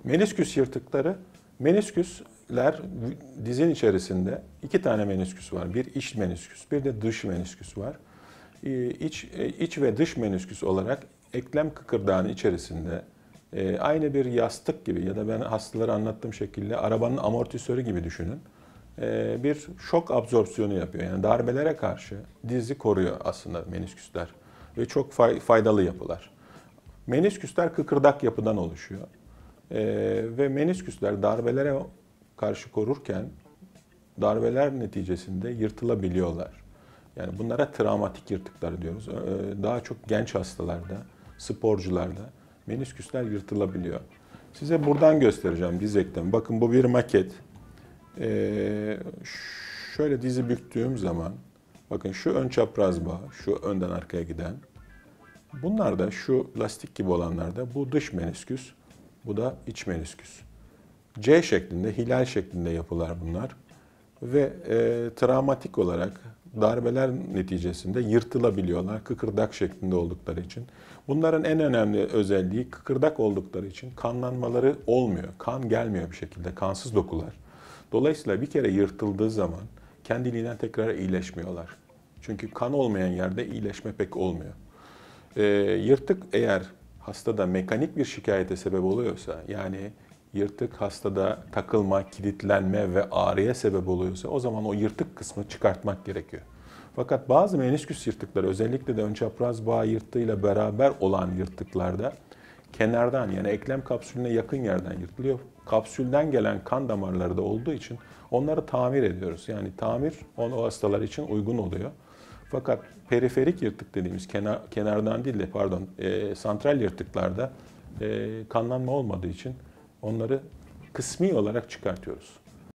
Menisküs yırtıkları, menisküsler dizin içerisinde iki tane menisküs var. Bir iç menisküs, bir de dış menisküs var. İç ve dış menisküs olarak eklem kıkırdağının içerisinde aynı bir yastık gibi ya da ben hastalara anlattığım şekilde arabanın amortisörü gibi düşünün. Bir şok absorpsiyonu yapıyor. Yani darbelere karşı dizi koruyor aslında menisküsler ve çok faydalı yapılar. Menisküsler kıkırdak yapıdan oluşuyor. Ve menisküsler darbelere karşı korurken darbeler neticesinde yırtılabiliyorlar. Yani bunlara travmatik yırtıklar diyoruz. Daha çok genç hastalarda, sporcularda menisküsler yırtılabiliyor. Size buradan göstereceğim diz eklemi. Bakın bu bir maket. Şöyle dizi büktüğüm zaman, bakın şu ön çapraz bağ, şu önden arkaya giden. Bunlar da şu lastik gibi olanlarda bu dış menisküs, bu da iç menisküs. C şeklinde, hilal şeklinde yapılar bunlar. Ve travmatik olarak darbeler neticesinde yırtılabiliyorlar kıkırdak şeklinde oldukları için. Bunların en önemli özelliği kıkırdak oldukları için kanlanmaları olmuyor. Kan gelmiyor bir şekilde, kansız dokular. Dolayısıyla bir kere yırtıldığı zaman kendiliğinden tekrar iyileşmiyorlar. Çünkü kan olmayan yerde iyileşme pek olmuyor. Yırtık eğer hastada mekanik bir şikayete sebep oluyorsa, yani yırtık hastada takılma, kilitlenme ve ağrıya sebep oluyorsa o zaman o yırtık kısmı çıkartmak gerekiyor. Fakat bazı menisküs yırtıkları, özellikle de ön çapraz bağ yırtığıyla beraber olan yırtıklarda kenardan, yani eklem kapsülüne yakın yerden yırtılıyor. Kapsülden gelen kan damarları da olduğu için onları tamir ediyoruz. Yani tamir o hastalar için uygun oluyor. Fakat periferik yırtık dediğimiz kenardan değil de santral yırtıklarda kanlanma olmadığı için onları kısmi olarak çıkartıyoruz.